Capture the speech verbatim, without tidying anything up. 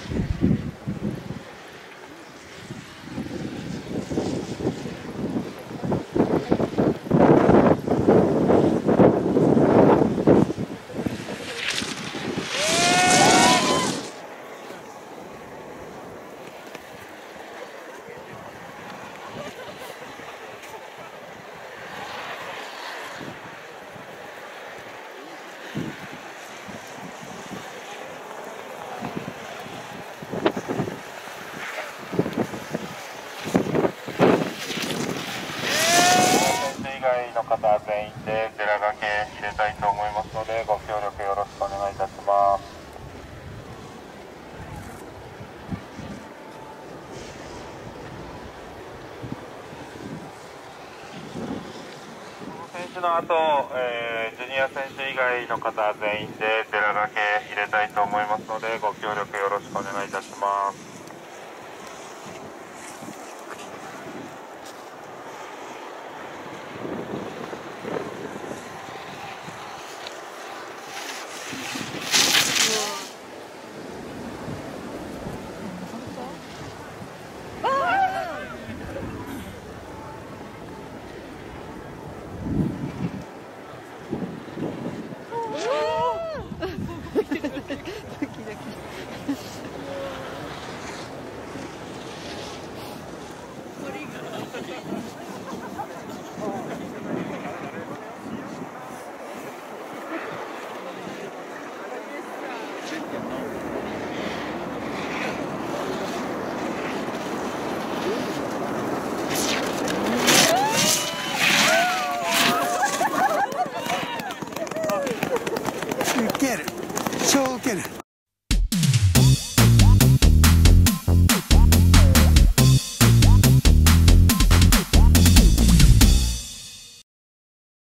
の方全員で寺掛け入れたいと思いますので、ご協力よろしくお願いいたします。選手の後、えー、ジュニア選手以外の方全員で寺掛け入れたいと思いますので、ご協力よろしくお願いいたします。 ウケる、超ウケる。